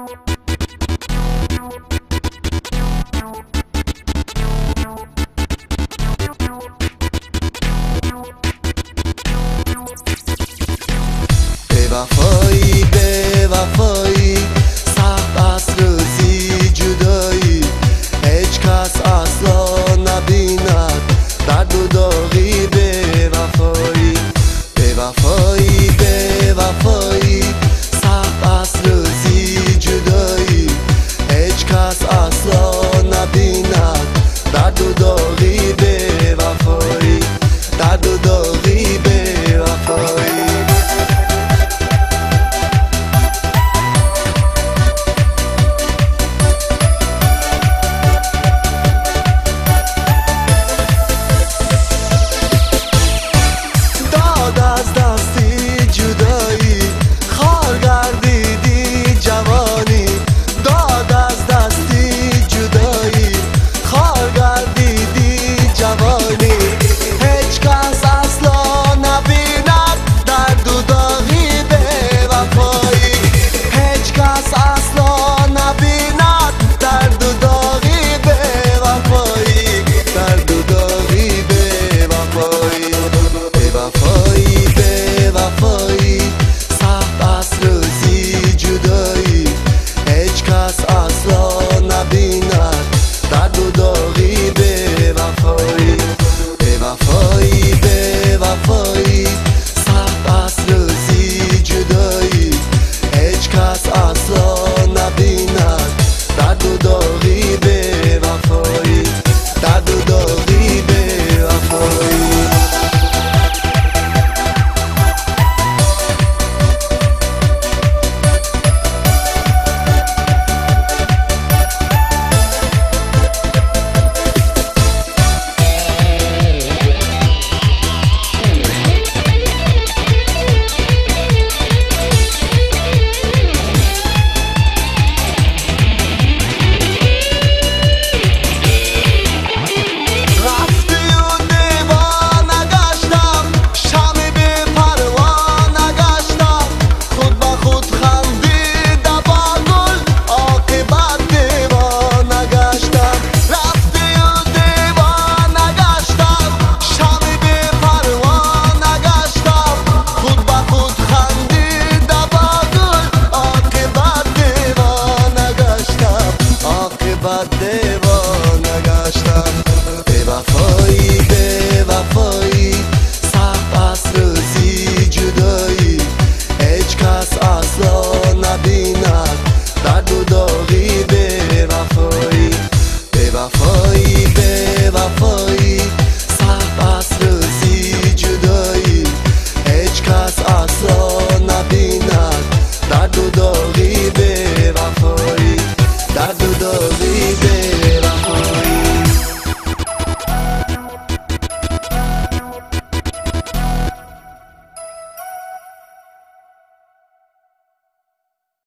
وفایی به وفایی سخت از روزی جدایی هیچ کس اصلا نبیند درد و داغی به وفایی به وفایی به وفایی سخت از روزی جدایی هیچ کس اصلا نبیند درد و داغی به وفایی درد و داغی به وفایی از دستی جدایی خار گردیدی جوانی داد از دستی جدایی خار گردیدی جوانی هیچ کس اصلا نبیند درد و داغی به وفایی هیچ کس اصلا نبیند درد و داغی به وفایی درد و داغی به وفایی به وفایی وفایی سخت از روزی جدایی هیچ کس اصلا نبیند درد و داغی به وفایی به وفایی به وفایی سخت از روزی جدایی هیچ کس اصلا نبیند درد و داغی به وفایی درد و داغی به وفایی دیوانه گشتم به وفایی به وفایی سخت از روزی جدایی هیچ کس اصلا نبیند درد و داغی به وفایی به وفایی به وفایی سخت از روزی جدایی هیچ کس اصلا نبیند درد و داغی به وفایی درد و